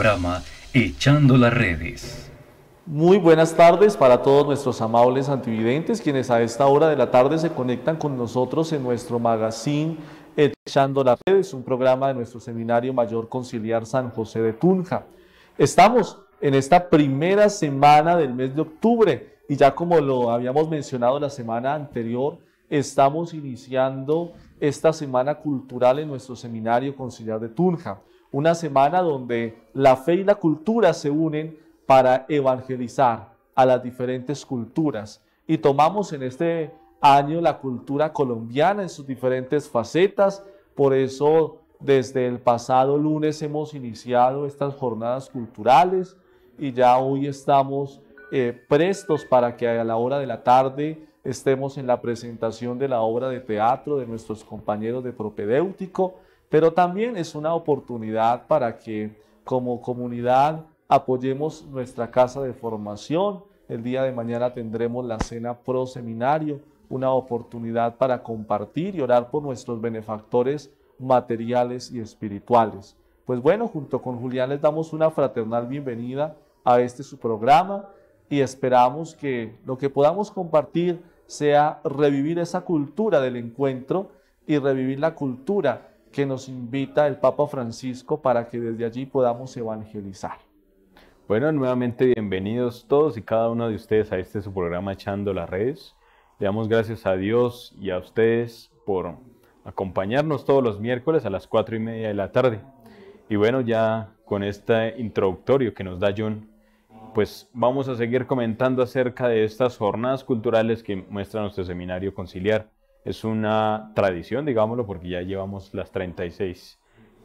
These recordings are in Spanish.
programa Echando las Redes. Muy buenas tardes para todos nuestros amables antividentes, quienes a esta hora de la tarde se conectan con nosotros en nuestro magazine Echando las Redes, un programa de nuestro Seminario Mayor Conciliar San José de Tunja. Estamos en esta primera semana del mes de octubre y ya como lo habíamos mencionado la semana anterior, estamos iniciando esta semana cultural en nuestro Seminario Conciliar de Tunja, una semana donde la fe y la cultura se unen para evangelizar a las diferentes culturas. Y tomamos en este año la cultura colombiana en sus diferentes facetas. Por eso, desde el pasado lunes hemos iniciado estas jornadas culturales y ya hoy estamos prestos para que a la hora de la tarde estemos en la presentación de la obra de teatro de nuestros compañeros de propedéutico, pero también es una oportunidad para que como comunidad apoyemos nuestra casa de formación. El día de mañana tendremos la cena pro seminario, una oportunidad para compartir y orar por nuestros benefactores materiales y espirituales. Pues bueno, junto con Julián les damos una fraternal bienvenida a este su programa y esperamos que lo que podamos compartir sea revivir esa cultura del encuentro y revivir la cultura que nos invita el Papa Francisco para que desde allí podamos evangelizar. Bueno, nuevamente bienvenidos todos y cada uno de ustedes a este su programa Echando las Redes. Le damos gracias a Dios y a ustedes por acompañarnos todos los miércoles a las 4:30 de la tarde. Y bueno, ya con este introductorio que nos da John, pues vamos a seguir comentando acerca de estas jornadas culturales que muestra nuestro seminario conciliar. Es una tradición, digámoslo, porque ya llevamos las 36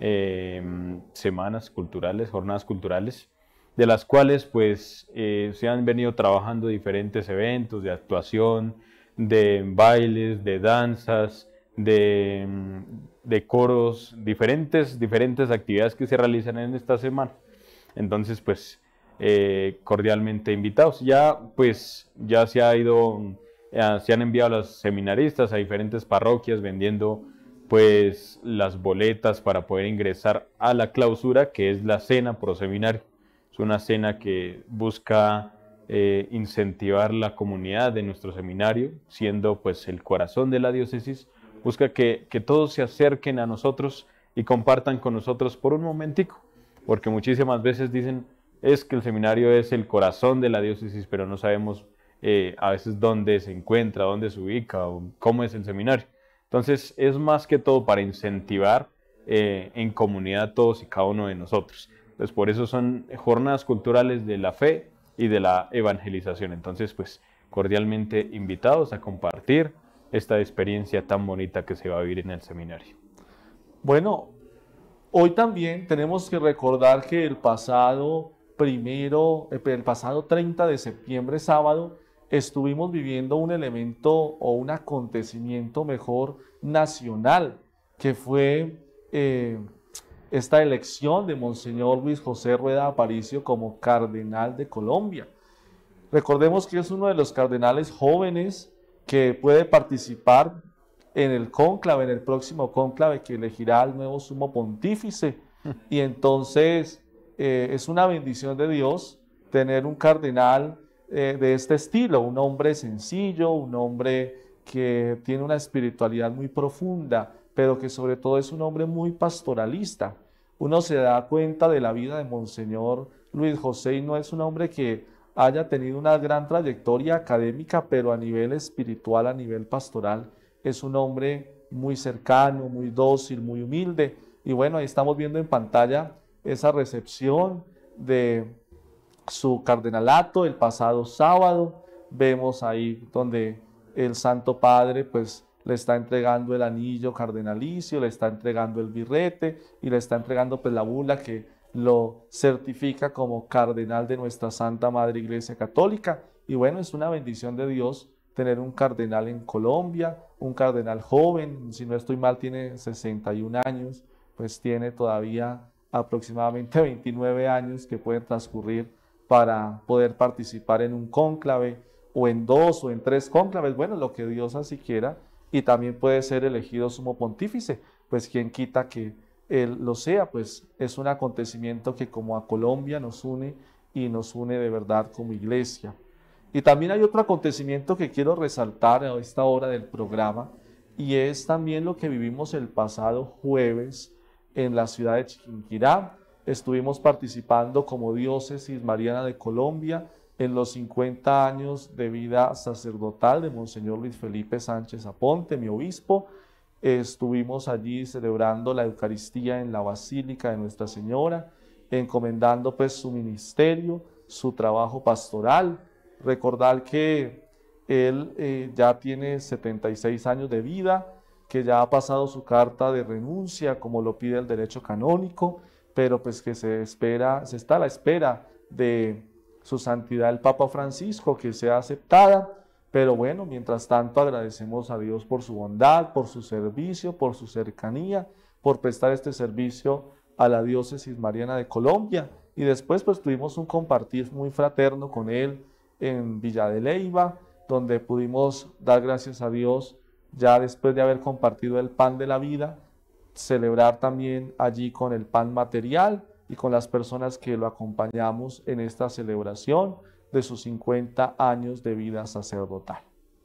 semanas culturales, jornadas culturales, de las cuales pues se han venido trabajando diferentes eventos de actuación, de bailes, de danzas, de coros, diferentes actividades que se realizan en esta semana. Entonces pues cordialmente invitados. Ya se han enviado los seminaristas a diferentes parroquias vendiendo pues las boletas para poder ingresar a la clausura, que es la cena pro seminario. Es una cena que busca incentivar la comunidad de nuestro seminario, siendo pues el corazón de la diócesis. Busca que todos se acerquen a nosotros y compartan con nosotros por un momentico, porque muchísimas veces dicen es que el seminario es el corazón de la diócesis, pero no sabemos a veces dónde se encuentra, dónde se ubica o cómo es el seminario. Entonces es más que todo para incentivar en comunidad todos y cada uno de nosotros. Entonces por eso son jornadas culturales de la fe y de la evangelización. Entonces pues cordialmente invitados a compartir esta experiencia tan bonita que se va a vivir en el seminario. Bueno, hoy también tenemos que recordar que el pasado 30 de septiembre, sábado, estuvimos viviendo un elemento o un acontecimiento mejor nacional, que fue esta elección de Monseñor Luis José Rueda Aparicio como cardenal de Colombia. Recordemos que es uno de los cardenales jóvenes que puede participar en el cónclave, en el próximo cónclave que elegirá al nuevo sumo pontífice. Y entonces es una bendición de Dios tener un cardenal de este estilo, un hombre sencillo, un hombre que tiene una espiritualidad muy profunda, pero que sobre todo es un hombre muy pastoralista. Uno se da cuenta de la vida de Monseñor Luis José y no es un hombre que haya tenido una gran trayectoria académica, pero a nivel espiritual, a nivel pastoral, es un hombre muy cercano, muy dócil, muy humilde. Y bueno, ahí estamos viendo en pantalla esa recepción de su cardenalato el pasado sábado. Vemos ahí donde el Santo Padre pues le está entregando el anillo cardenalicio, le está entregando el birrete y le está entregando pues la bula que lo certifica como cardenal de nuestra Santa Madre Iglesia Católica. Y bueno, es una bendición de Dios tener un cardenal en Colombia, un cardenal joven, si no estoy mal tiene 61 años, pues tiene todavía aproximadamente 29 años que pueden transcurrir para poder participar en un cónclave o en 2 o en 3 cónclaves, bueno, lo que Dios así quiera, y también puede ser elegido sumo pontífice, pues quien quita que lo sea, pues es un acontecimiento que como a Colombia nos une y nos une de verdad como iglesia. Y también hay otro acontecimiento que quiero resaltar a esta hora del programa, y es también lo que vivimos el pasado jueves en la ciudad de Chiquinquirá. Estuvimos participando como Diócesis Mariana de Colombia en los 50 años de vida sacerdotal de Monseñor Luis Felipe Sánchez Aponte, mi obispo. Estuvimos allí celebrando la Eucaristía en la Basílica de Nuestra Señora, encomendando pues su ministerio, su trabajo pastoral. Recordar que él ya tiene 76 años de vida, que ya ha pasado su carta de renuncia, como lo pide el derecho canónico, pero pues que se está a la espera de su santidad el Papa Francisco, que sea aceptada. Pero bueno, mientras tanto agradecemos a Dios por su bondad, por su servicio, por su cercanía, por prestar este servicio a la Diócesis Mariana de Colombia. Y después pues tuvimos un compartir muy fraterno con él en Villa de Leyva, donde pudimos dar gracias a Dios, ya después de haber compartido el pan de la vida, celebrar también allí con el pan material y con las personas que lo acompañamos en esta celebración de sus 50 años de vida sacerdotal.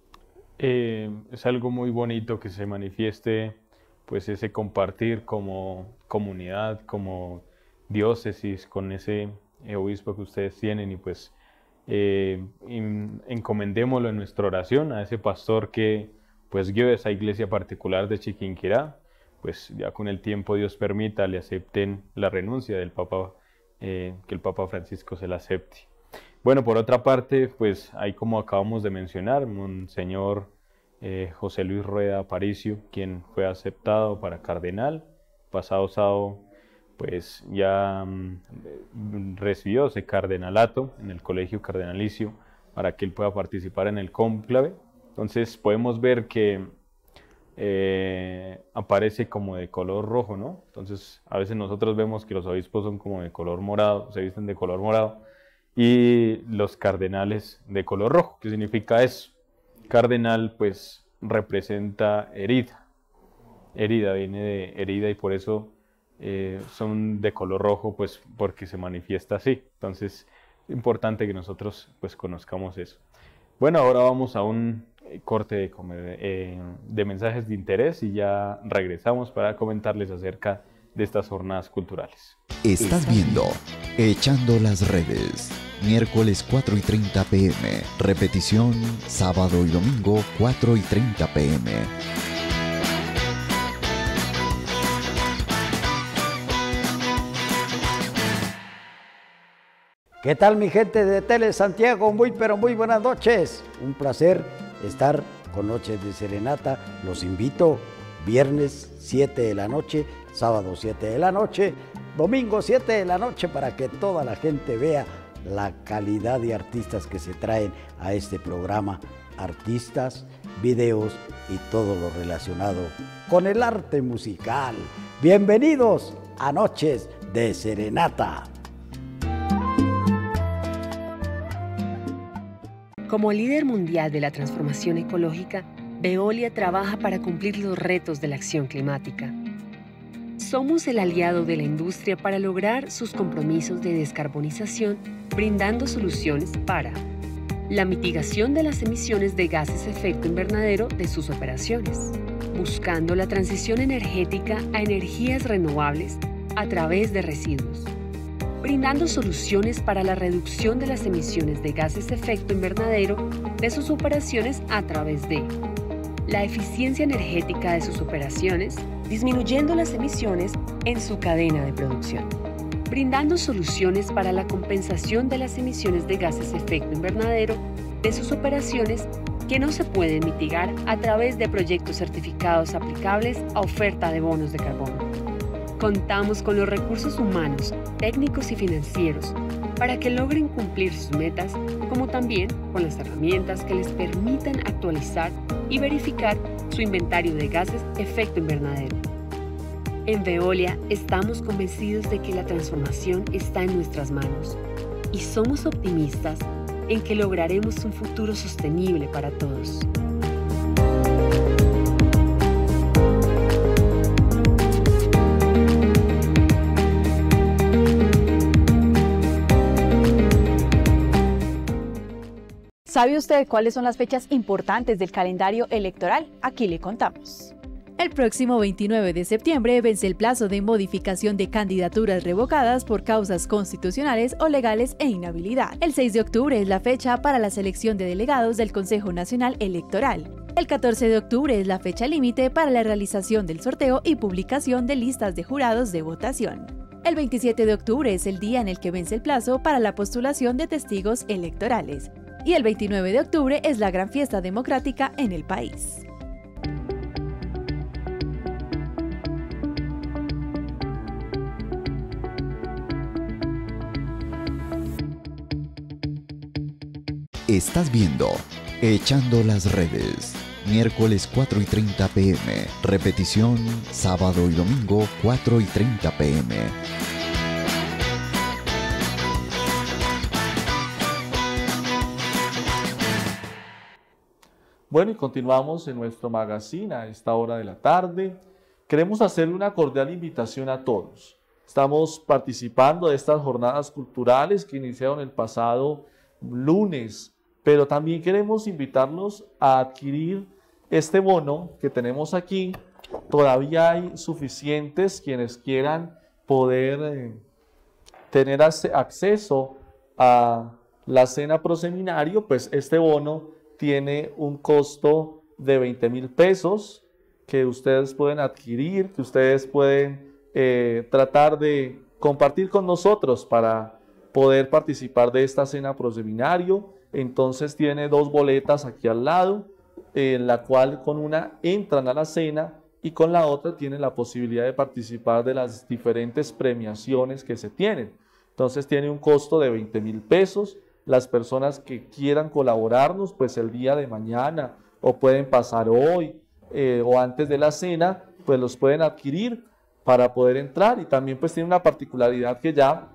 Es algo muy bonito que se manifieste pues ese compartir como comunidad, como diócesis, con ese obispo que ustedes tienen, y pues encomendémoslo en nuestra oración a ese pastor que pues guió esa iglesia particular de Chiquinquirá. Pues ya con el tiempo Dios permita le acepten la renuncia del Papa, que el Papa Francisco se la acepte. Bueno, por otra parte, pues ahí, como acabamos de mencionar, Monseñor José Luis Rueda Aparicio, quien fue aceptado para cardenal. Pasado sábado pues ya recibió ese cardenalato en el Colegio Cardenalicio para que él pueda participar en el cónclave. Entonces podemos ver que aparece como de color rojo, ¿no? Entonces a veces nosotros vemos que los obispos son como de color morado, se visten de color morado, y los cardenales de color rojo. ¿Qué significa eso? Cardenal pues representa herida, viene de herida, y por eso son de color rojo, pues porque se manifiesta así. Entonces es importante que nosotros pues conozcamos eso. Bueno, ahora vamos a un corte de mensajes de interés y ya regresamos para comentarles acerca de estas jornadas culturales. Estás viendo Echando las Redes, miércoles 4:30 p.m, repetición sábado y domingo 4:30 p.m. ¿Qué tal, mi gente de Tele Santiago? Muy pero muy buenas noches. Un placer estar con Noches de Serenata. Los invito viernes 7 de la noche, sábado 7 de la noche, domingo 7 de la noche, para que toda la gente vea la calidad de artistas que se traen a este programa. Artistas, videos y todo lo relacionado con el arte musical. Bienvenidos a Noches de Serenata. Como líder mundial de la transformación ecológica, Veolia trabaja para cumplir los retos de la acción climática. Somos el aliado de la industria para lograr sus compromisos de descarbonización, brindando soluciones para la mitigación de las emisiones de gases de efecto invernadero de sus operaciones, buscando la transición energética a energías renovables a través de residuos, brindando soluciones para la reducción de las emisiones de gases de efecto invernadero de sus operaciones a través de la eficiencia energética de sus operaciones, disminuyendo las emisiones en su cadena de producción, brindando soluciones para la compensación de las emisiones de gases de efecto invernadero de sus operaciones que no se pueden mitigar a través de proyectos certificados aplicables a oferta de bonos de carbono. Contamos con los recursos humanos, técnicos y financieros para que logren cumplir sus metas, como también con las herramientas que les permitan actualizar y verificar su inventario de gases de efecto invernadero. En Veolia estamos convencidos de que la transformación está en nuestras manos y somos optimistas en que lograremos un futuro sostenible para todos. ¿Sabe usted cuáles son las fechas importantes del calendario electoral? Aquí le contamos. El próximo 29 de septiembre vence el plazo de modificación de candidaturas revocadas por causas constitucionales o legales e inhabilidad. El 6 de octubre es la fecha para la selección de delegados del Consejo Nacional Electoral. El 14 de octubre es la fecha límite para la realización del sorteo y publicación de listas de jurados de votación. El 27 de octubre es el día en el que vence el plazo para la postulación de testigos electorales. Y el 29 de octubre es la gran fiesta democrática en el país. Estás viendo Echando las Redes, miércoles 4:30 p.m. Repetición sábado y domingo 4:30 p.m. Bueno, y continuamos en nuestro magazine a esta hora de la tarde. Queremos hacerle una cordial invitación a todos. Estamos participando de estas jornadas culturales que iniciaron el pasado lunes, pero también queremos invitarlos a adquirir este bono que tenemos aquí. Todavía hay suficientes quienes quieran poder tener acceso a la cena proseminario. Pues este bono tiene un costo de 20.000 pesos que ustedes pueden adquirir, que ustedes pueden tratar de compartir con nosotros para poder participar de esta cena proseminario. Entonces tiene 2 boletas aquí al lado, en la cual con una entran a la cena y con la otra tienen la posibilidad de participar de las diferentes premiaciones que se tienen. Entonces tiene un costo de 20.000 pesos. Las personas que quieran colaborarnos, pues el día de mañana o pueden pasar hoy o antes de la cena, pues los pueden adquirir para poder entrar. Y también pues tiene una particularidad que ya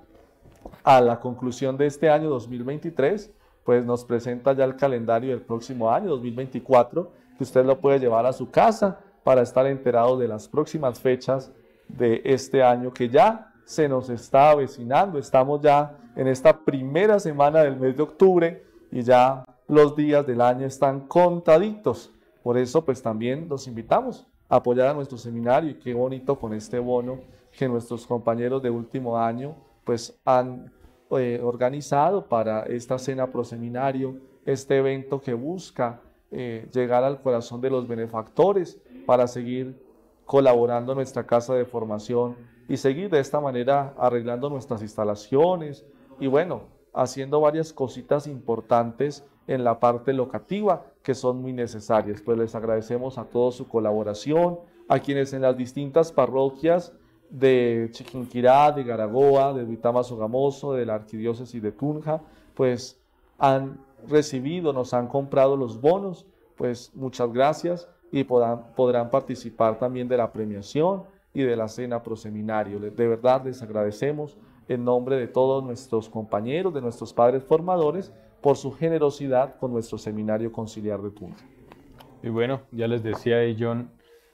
a la conclusión de este año 2023, pues nos presenta ya el calendario del próximo año 2024, que usted lo puede llevar a su casa para estar enterado de las próximas fechas de este año que ya se nos está avecinando. Estamos ya en esta primera semana del mes de octubre y ya los días del año están contaditos. Por eso pues también los invitamos a apoyar a nuestro seminario, y qué bonito con este bono que nuestros compañeros de último año pues han organizado para esta cena proseminario, este evento que busca llegar al corazón de los benefactores para seguir colaborando en nuestra casa de formación y seguir de esta manera arreglando nuestras instalaciones y bueno, haciendo varias cositas importantes en la parte locativa que son muy necesarias. Pues les agradecemos a todos su colaboración, a quienes en las distintas parroquias de Chiquinquirá, de Garagoa, de Duitama Sogamoso, de la Arquidiócesis de Tunja, pues han recibido, nos han comprado los bonos. Pues muchas gracias, y podrán participar también de la premiación y de la cena proseminario. De verdad les agradecemos en nombre de todos nuestros compañeros, de nuestros padres formadores, por su generosidad con nuestro seminario conciliar de Tunja. Y bueno, ya les decía ahí, John,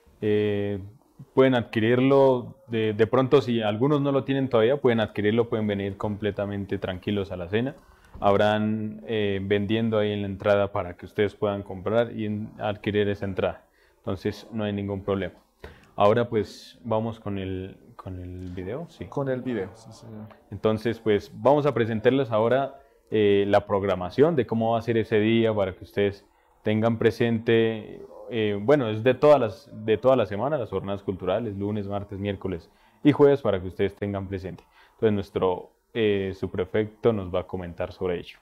pueden adquirirlo de pronto. Si algunos no lo tienen todavía, pueden adquirirlo, pueden venir completamente tranquilos a la cena. Habrán vendiendo ahí en la entrada para que ustedes puedan comprar y adquirir esa entrada. Entonces no hay ningún problema. Ahora pues vamos con el video. Sí. Con el video, sí, señor. Entonces pues vamos a presentarles ahora la programación de cómo va a ser ese día para que ustedes tengan presente. Bueno, es de toda la semana, las jornadas culturales, lunes, martes, miércoles y jueves, para que ustedes tengan presente. Entonces nuestro subprefecto nos va a comentar sobre ello.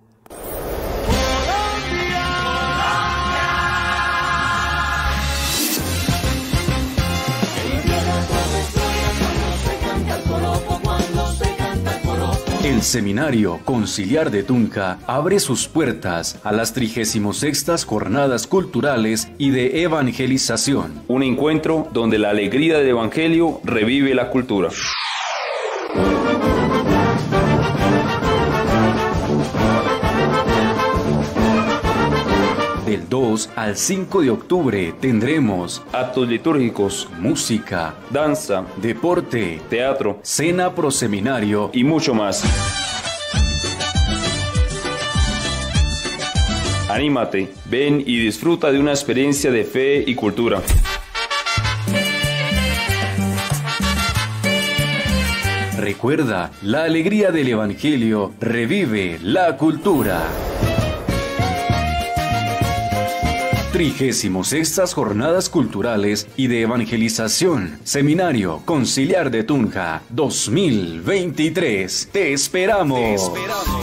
El Seminario Conciliar de Tunja abre sus puertas a las 36ª Jornadas Culturales y de Evangelización. Un encuentro donde la alegría del Evangelio revive la cultura. Del 2 al 5 de octubre tendremos actos litúrgicos, música, danza, deporte, teatro, cena proseminario y mucho más. Anímate, ven y disfruta de una experiencia de fe y cultura. Recuerda, la alegría del Evangelio revive la cultura. 36ª Jornadas Culturales y de Evangelización, Seminario Conciliar de Tunja 2023. ¡Te esperamos! ¡Te esperamos!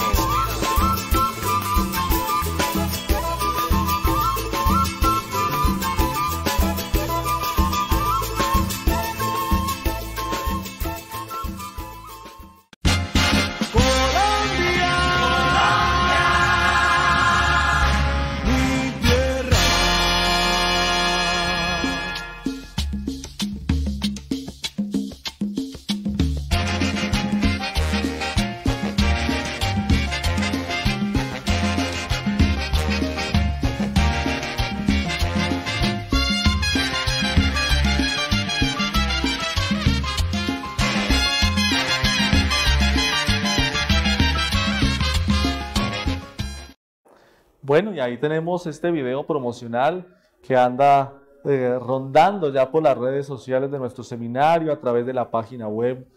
Bueno, y ahí tenemos este video promocional que anda rondando ya por las redes sociales de nuestro seminario a través de la página web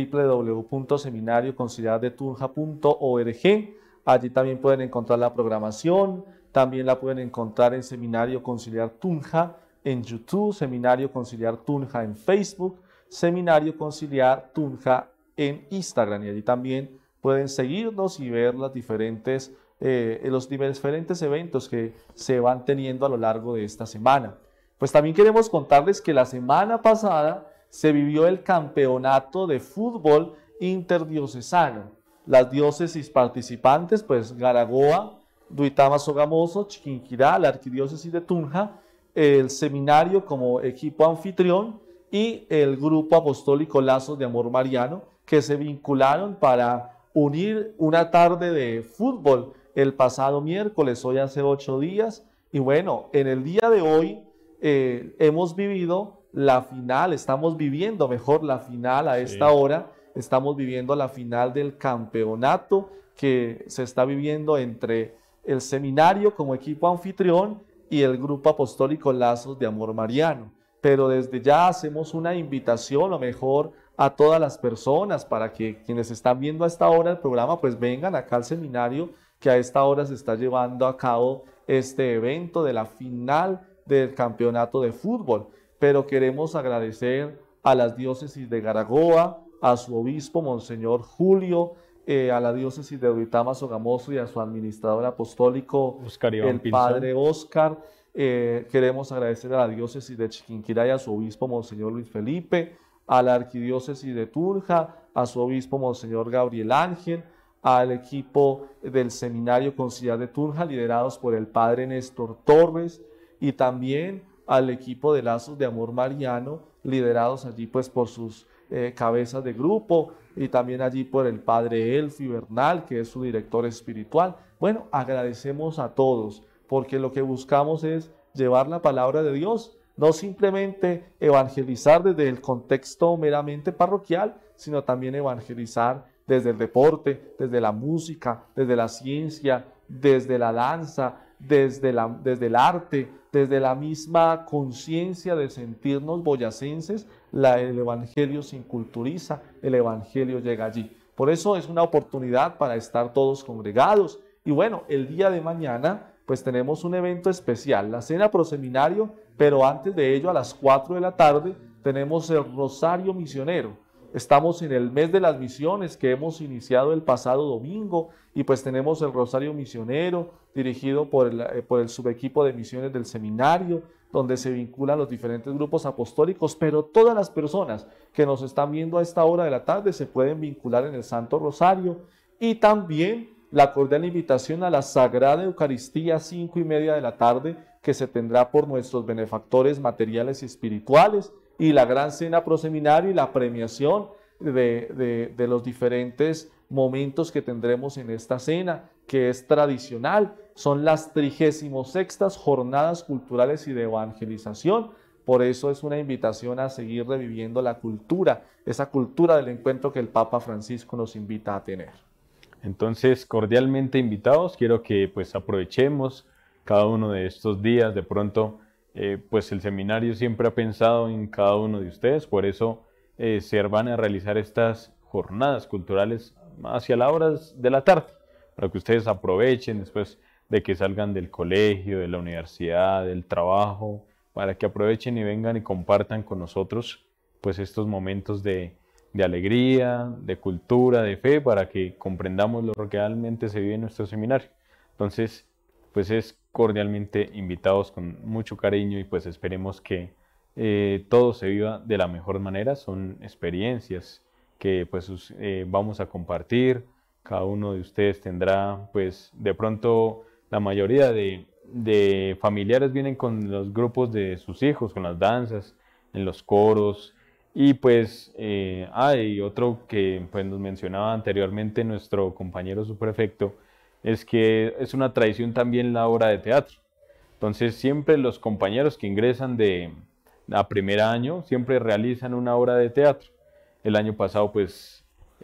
www.seminarioconciliardetunja.org. Allí también pueden encontrar la programación, también la pueden encontrar en Seminario Conciliar Tunja en YouTube, Seminario Conciliar Tunja en Facebook, Seminario Conciliar Tunja en Instagram, y allí también pueden seguirnos y ver los diferentes eventos que se van teniendo a lo largo de esta semana. Pues también queremos contarles que la semana pasada se vivió el campeonato de fútbol interdiocesano. Las diócesis participantes, pues Garagoa, Duitama, Sogamoso, Chiquinquirá, la arquidiócesis de Tunja, el seminario como equipo anfitrión y el grupo apostólico Lazos de Amor Mariano, que se vincularon para unir una tarde de fútbol el pasado miércoles, hoy hace 8 días, y bueno, en el día de hoy hemos vivido la final, estamos viviendo mejor la final a esta hora, estamos viviendo la final del campeonato que se está viviendo entre el seminario como equipo anfitrión y el grupo apostólico Lazos de Amor Mariano. Pero desde ya hacemos una invitación, o mejor, a todas las personas para que quienes están viendo a esta hora el programa, pues vengan acá al seminario, que a esta hora se está llevando a cabo este evento de la final del campeonato de fútbol. Pero queremos agradecer a las diócesis de Garagoa, a su obispo, Monseñor Julio, a la diócesis de Duitama, Sogamoso y a su administrador apostólico, el padre Oscar. Queremos agradecer a la diócesis de Chiquinquirá y a su obispo, Monseñor Luis Felipe, a la arquidiócesis de Tunja, a su obispo, Monseñor Gabriel Ángel, al equipo del Seminario Conciliar de Tunja, liderados por el padre Néstor Torres, y también al equipo de Lazos de Amor Mariano, liderados allí pues por sus cabezas de grupo, y también allí por el padre Elfi Bernal, que es su director espiritual. Bueno, agradecemos a todos, porque lo que buscamos es llevar la palabra de Dios, no simplemente evangelizar desde el contexto meramente parroquial, sino también evangelizar desde el deporte, desde la música, desde la ciencia, desde la danza, desde el arte, desde la misma conciencia de sentirnos boyacenses. El Evangelio se inculturiza, el Evangelio llega allí. Por eso es una oportunidad para estar todos congregados. Y bueno, el día de mañana pues tenemos un evento especial, la cena proseminario, pero antes de ello a las 4 de la tarde tenemos el Rosario Misionero. Estamos en el mes de las misiones que hemos iniciado el pasado domingo, y pues tenemos el Rosario Misionero dirigido por el subequipo de misiones del seminario, donde se vinculan los diferentes grupos apostólicos, pero todas las personas que nos están viendo a esta hora de la tarde se pueden vincular en el Santo Rosario. Y también la cordial invitación a la Sagrada Eucaristía, 5:30 de la tarde, que se tendrá por nuestros benefactores materiales y espirituales, y la gran cena proseminario y la premiación de los diferentes momentos que tendremos en esta cena, que es tradicional. Son las 36ª Jornadas Culturales y de Evangelización. Por eso es una invitación a seguir reviviendo la cultura, esa cultura del encuentro que el Papa Francisco nos invita a tener. Entonces, cordialmente invitados, quiero que pues aprovechemos cada uno de estos días. De pronto, pues el seminario siempre ha pensado en cada uno de ustedes, por eso se van a realizar estas jornadas culturales hacia las horas de la tarde, para que ustedes aprovechen después de que salgan del colegio, de la universidad, del trabajo, para que aprovechen y vengan y compartan con nosotros pues estos momentos de alegría, de cultura, de fe, para que comprendamos lo que realmente se vive en nuestro seminario. Entonces, pues es cordialmente invitados con mucho cariño y pues esperemos que todo se viva de la mejor manera. Son experiencias que pues vamos a compartir. Cada uno de ustedes tendrá, pues de pronto la mayoría de familiares vienen con los grupos de sus hijos, con las danzas, en los coros. Y pues hay otro que pues, nos mencionaba anteriormente nuestro compañero subprefecto, es que es una tradición también la obra de teatro. Entonces siempre los compañeros que ingresan a primer año siempre realizan una obra de teatro. El año pasado pues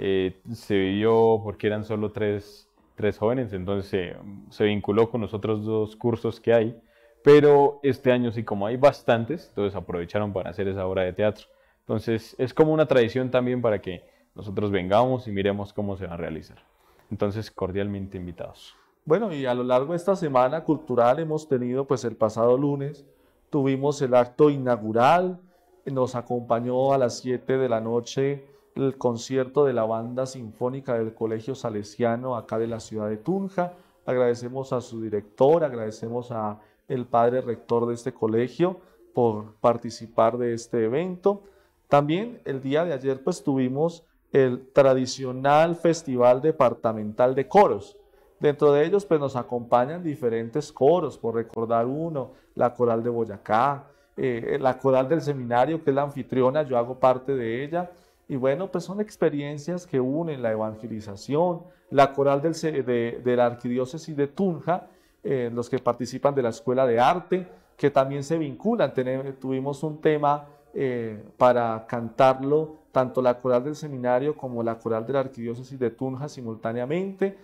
se vivió porque eran solo tres jóvenes, entonces se vinculó con los otros 2 cursos que hay, pero este año sí, como hay bastantes, entonces aprovecharon para hacer esa obra de teatro. Entonces es como una tradición también para que nosotros vengamos y miremos cómo se va a realizar. Entonces cordialmente invitados. Bueno, y a lo largo de esta semana cultural hemos tenido, pues el pasado lunes, tuvimos el acto inaugural, nos acompañó a las 7 de la noche el concierto de la banda sinfónica del Colegio Salesiano acá de la ciudad de Tunja. Agradecemos a su director, agradecemos a el padre rector de este colegio por participar de este evento. También el día de ayer pues tuvimos el tradicional Festival Departamental de Coros. Dentro de ellos pues nos acompañan diferentes coros, por recordar uno, la Coral de Boyacá, la Coral del Seminario, que es la anfitriona, yo hago parte de ella. Y bueno, pues son experiencias que unen la evangelización, la Coral de la Arquidiócesis de Tunja, los que participan de la Escuela de Arte, que también se vinculan. Tuvimos un tema para cantarlo, tanto la Coral del Seminario como la Coral de la Arquidiócesis de Tunja simultáneamente.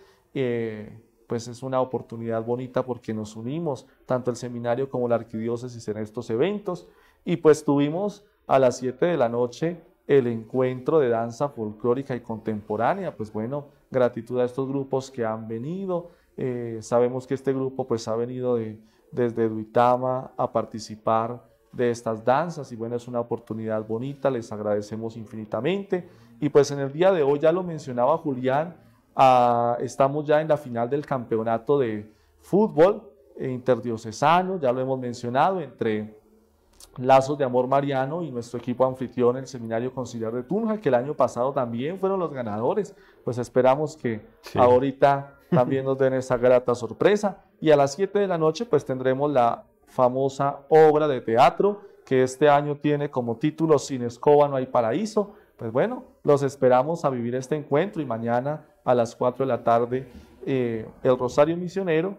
Pues es una oportunidad bonita porque nos unimos, tanto el seminario como la arquidiócesis, en estos eventos. Y pues tuvimos a las 7 de la noche el encuentro de danza folclórica y contemporánea. Pues bueno, gratitud a estos grupos que han venido. Sabemos que este grupo pues ha venido desde Duitama a participar de estas danzas y bueno, es una oportunidad bonita, les agradecemos infinitamente. Y pues en el día de hoy, ya lo mencionaba Julián, estamos ya en la final del campeonato de fútbol interdiocesano, ya lo hemos mencionado, entre Lazos de Amor Mariano y nuestro equipo anfitrión, el Seminario Conciliar de Tunja, que el año pasado también fueron los ganadores. Pues esperamos que ahorita también nos den esa grata sorpresa. Y a las 7 de la noche pues tendremos la famosa obra de teatro que este año tiene como título Sin escoba no hay paraíso. Pues bueno, los esperamos a vivir este encuentro y mañana a las 4 de la tarde el Rosario Misionero,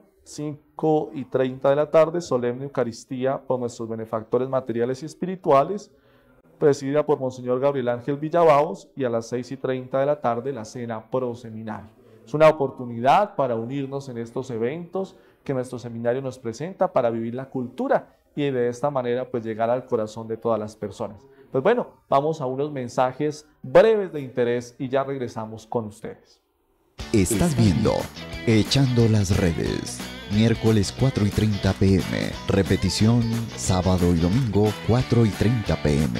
5:30 de la tarde, solemne Eucaristía por nuestros benefactores materiales y espirituales, presidida por Monseñor Gabriel Ángel Villabaos, y a las 6:30 de la tarde la cena pro seminario. Es una oportunidad para unirnos en estos eventos que nuestro seminario nos presenta para vivir la cultura y de esta manera pues llegar al corazón de todas las personas. Pues bueno, vamos a unos mensajes breves de interés y ya regresamos con ustedes. Estás viendo Echando las Redes, miércoles 4:30 p.m. Repetición sábado y domingo 4:30 p.m.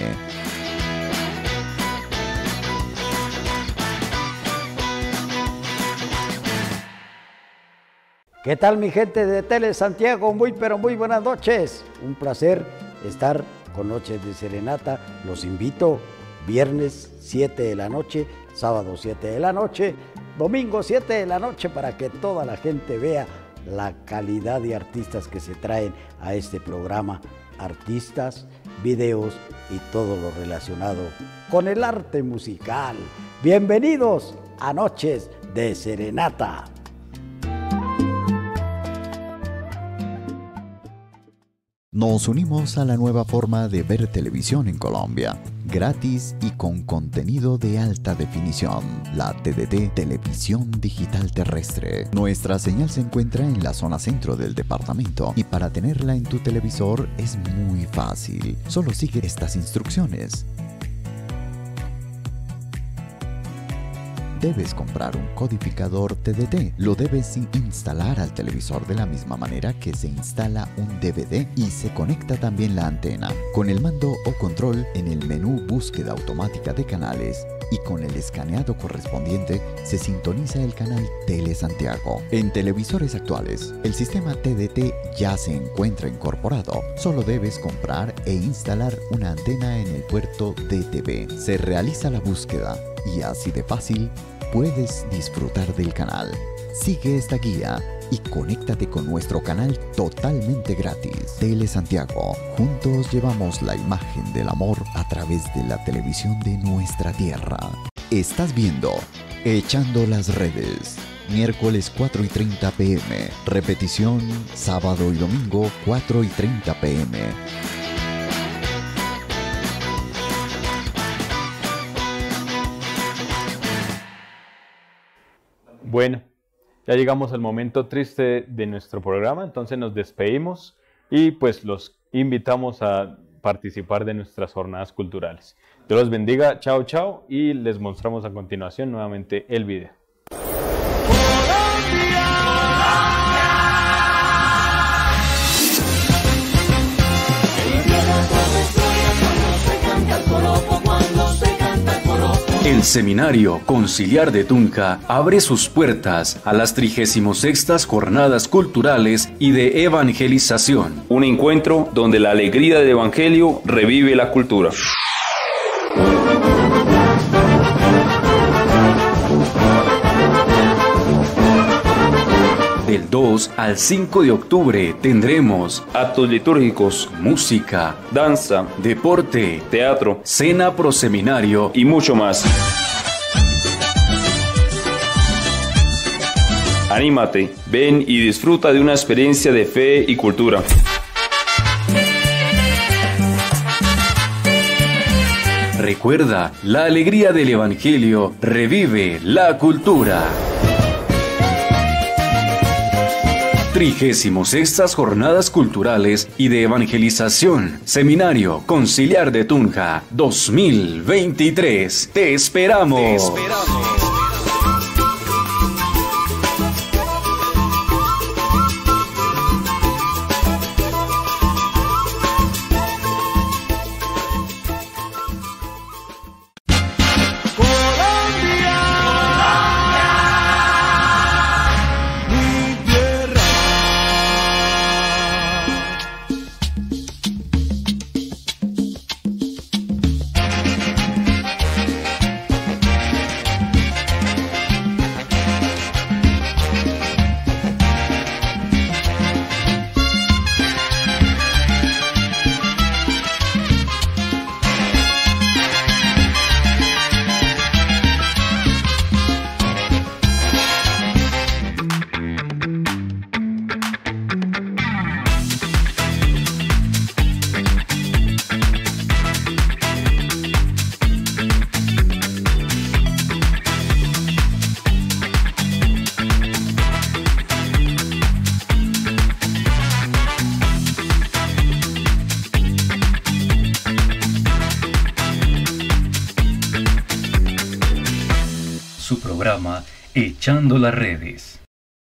¿Qué tal mi gente de Tele Santiago? Muy pero muy buenas noches. Un placer estar con Noches de Serenata. Los invito viernes 7 de la noche, sábado 7 de la noche, domingo 7 de la noche, para que toda la gente vea la calidad de artistas que se traen a este programa. Artistas, videos y todo lo relacionado con el arte musical. Bienvenidos a Noches de Serenata. Nos unimos a la nueva forma de ver televisión en Colombia, gratis y con contenido de alta definición, la TDT, Televisión Digital Terrestre. Nuestra señal se encuentra en la zona centro del departamento y para tenerla en tu televisor es muy fácil. Solo sigue estas instrucciones. Debes comprar un codificador TDT. Lo debes instalar al televisor de la misma manera que se instala un DVD y se conecta también la antena. Con el mando o control en el menú Búsqueda automática de canales y con el escaneado correspondiente se sintoniza el canal Tele Santiago. En televisores actuales, el sistema TDT ya se encuentra incorporado. Solo debes comprar e instalar una antena en el puerto DTV. Se realiza la búsqueda y así de fácil puedes disfrutar del canal. Sigue esta guía y conéctate con nuestro canal totalmente gratis. Tele Santiago. Juntos llevamos la imagen del amor a través de la televisión de nuestra tierra. Estás viendo Echando las Redes. Miércoles 4:30 p.m. Repetición sábado y domingo 4:30 p.m. Bueno, ya llegamos al momento triste de nuestro programa, entonces nos despedimos y pues los invitamos a participar de nuestras jornadas culturales. Dios los bendiga, chao, chao, y les mostramos a continuación nuevamente el video. El Seminario Conciliar de Tunja abre sus puertas a las 36ª Jornadas Culturales y de Evangelización. Un encuentro donde la alegría del Evangelio revive la cultura. Del 2 al 5 de octubre tendremos actos litúrgicos, música, danza, deporte, teatro, cena proseminario y mucho más. Anímate, ven y disfruta de una experiencia de fe y cultura. Recuerda, la alegría del Evangelio revive la cultura. 36ª Jornadas Culturales y de Evangelización, Seminario Conciliar de Tunja 2023. ¡Te esperamos! ¡Te esperamos! Su programa Echando las Redes.